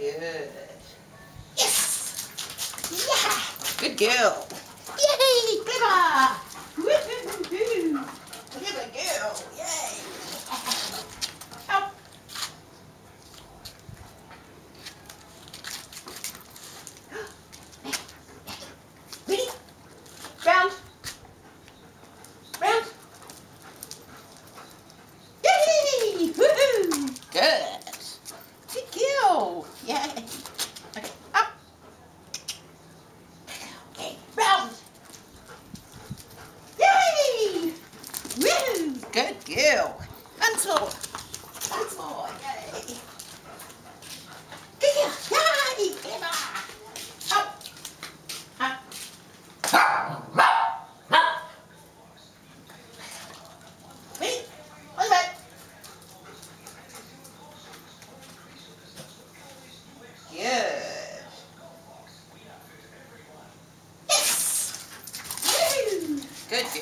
Good. Yes! Yeah! Good girl. Yay! Clever! Woo-hoo-hoo-hoo! Clever girl! Yay! Help! Ready? Round! Round! Yay! Woohoo! Good! Good girl! Yay! Okay, up! Okay, round! Yay! Woo! Good girl! Once more! Once more! Yay! Good girl! Yay! Clever! Up! Up! Ready? On the back! Good. Yes! Woo! Good girl.